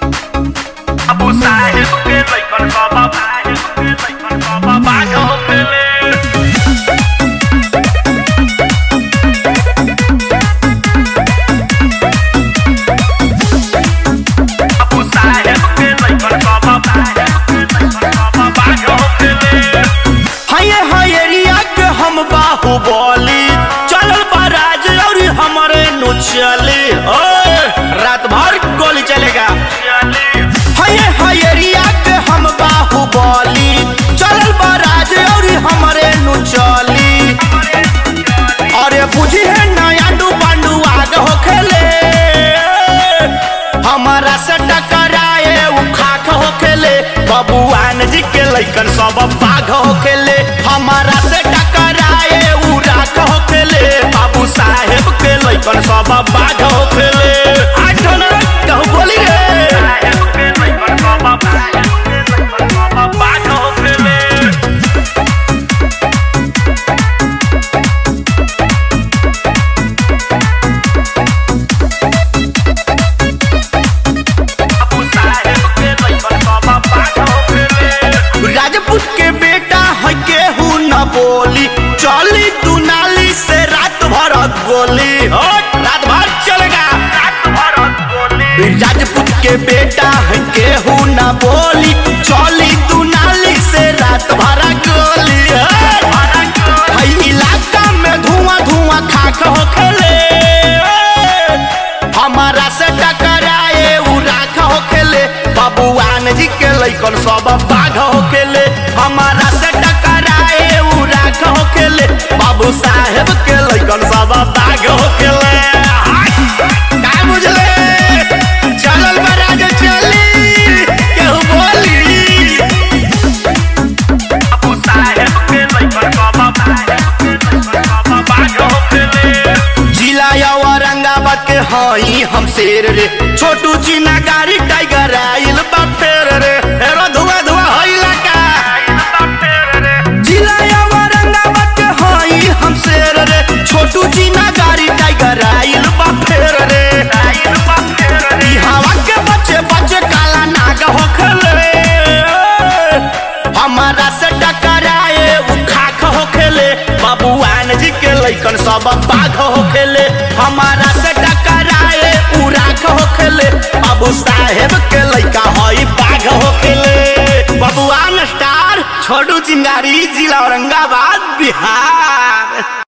अबू साहेब के लइकन बाबा बाग होखेले। अबू साहेब के लइकन बाबा बाग होखेले। हये हयरिया के हम बाहुबली चलल बाराज और हमारे नु चली रात भर गोली चलेगा। हये हयरिया के हम बाहुबली चलल बाराज और हमारे नु चली। अरे बुझी है नया डू पांडू आग होखेले। हमारा से टकराए उ खाक होखेले। बबुआन जी के लइकन सब बाघ होखेले। हमारा से टकराए उ राख होखेले। बाबू साहेब के लइकन सब बाघ होखेले। आज ना कहू बोली रे बाग होखेले। अबू साहेब के लइकन बाबा बाग होखेले। राजपूत के बेटा है केहू न बोली। चली तू नाली से रात भर गोली रात भर चलेगा। राजपूत के बेटा है केहू न बोली। चली तू नाली से रात भर गोली। इलाका में धुआं धुआं खाक होखेले। हमारा से टकराए उ राख होखेले। बबुआन जी के लइकन सब बाघ होखेले। हमारा से टकराए उ राख होखेले। बाबू साहेब के लइकन सब बाघ होखेले। का बुझले चलल बराज चली केहू बोली। अबू साहेब के लइकन बाबा बाग होखेले। जिला औरंगाबाद के हई हम शेर रे। छोटू चीना गाड़ी टाइगर आइल बा फेर रे। हेरो धुआं धुआं होइला का। जिला औरंगाबाद के हई हम शेर रे। छोटू चीना गाड़ी टाइगर आइल बा फेर रे। ई हवा के बच्चे बच्चे काला नाग होखेले। हमारा से टकराए उ खाक होखेले। बबुआन जी के लइकन सब बाघ होखेले। हमारा से टकराए उ राख होखेले। बाबू साहेब के लइका हई बाघ होखेले। बबुआन स्टार छोटू चिंगारी जिला औरंगाबाद बिहार।